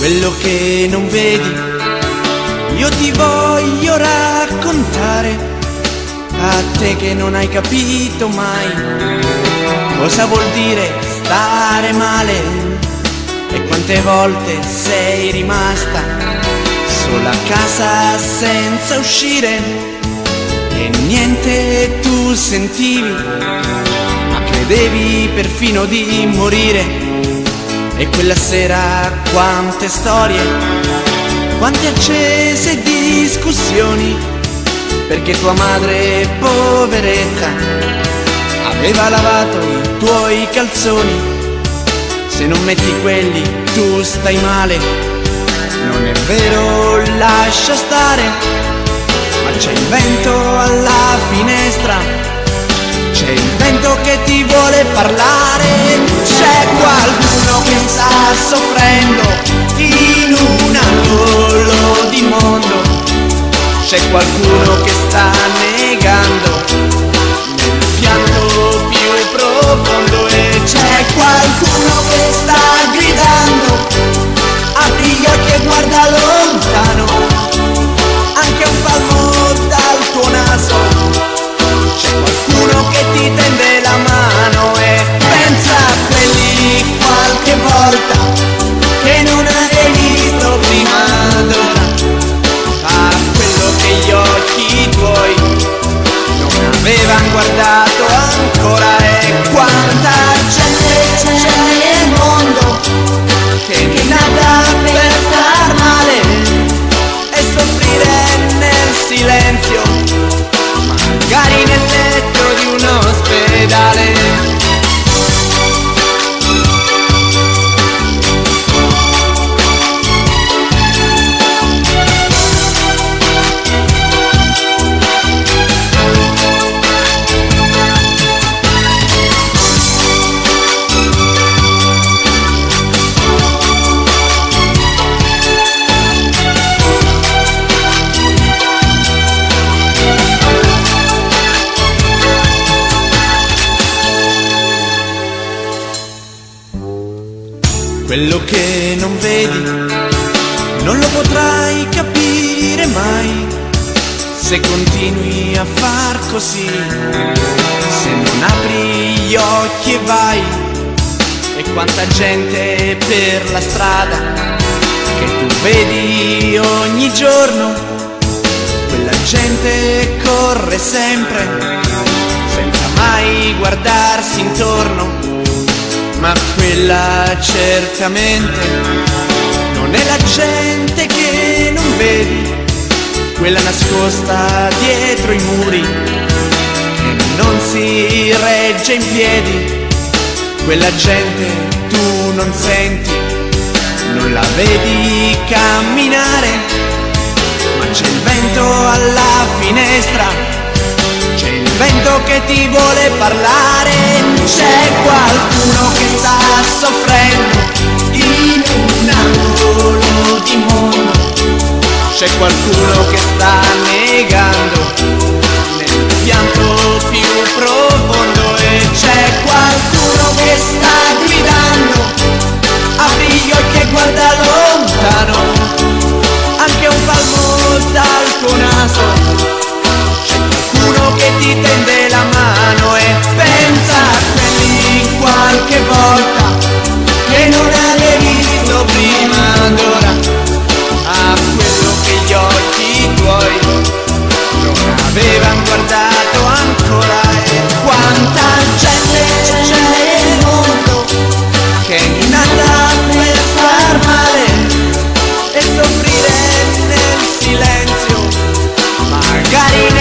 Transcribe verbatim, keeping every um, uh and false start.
quello che non vedi, io ti voglio raccontare, a te che non hai capito mai cosa vuol dire stare male e quante volte sei rimasta sola a casa senza uscire e niente tu sentivi, ma credevi perfino di morire. E quella sera quante storie, quante accese discussioni, perché tua madre, poveretta, aveva lavato i tuoi calzoni. Se non metti quelli tu stai male, non è vero, lascia stare, ma c'è il vento alla finestra, c'è il vento che ti vuole parlare, c'è qualcuno che sta soffrendo in un angolo di mondo, c'è qualcuno che sta negando nel pianto più profondo e c'è qualcuno che sta gridando, apri gli occhi e guarda lontano, anche un palmo dal tuo naso. C'è qualcuno che ti tende la mano e pensa a quelli qualche volta che non hai visto prima d'ora, a quello che gli occhi tuoi non avevano guardato ancora. E quanta gente c'è nel mondo che è nata per star male e soffrire nel silenzio, magari nel letto di un ospedale. Quello che non vedi non lo potrai capire mai se continui a far così, se non apri gli occhi e vai. E quanta gente per la strada che tu vedi ogni giorno, quella gente corre sempre senza mai guardarsi intorno, ma quella certamente non è la gente che non vedi, quella nascosta dietro i muri che non si regge in piedi. Quella gente tu non senti, non la vedi camminare, ma c'è il vento alla finestra, c'è il vento che ti vuole parlare, c'è qualcuno che sta soffrendo in un angolo di mondo, c'è qualcuno che sta negando nel pianto più profondo e c'è qualcuno che sta gridando, apri gli occhi e guarda lontano, anche un palmo dal tuo naso. Uno che ti tende la mano e pensa a quelli qualche volta che non avevi visto prima d'ora, a quello che gli occhi tuoi non avevano guardato ancora. E quanta gente c'è nel mondo che è nata per star male e soffrire nel silenzio, magari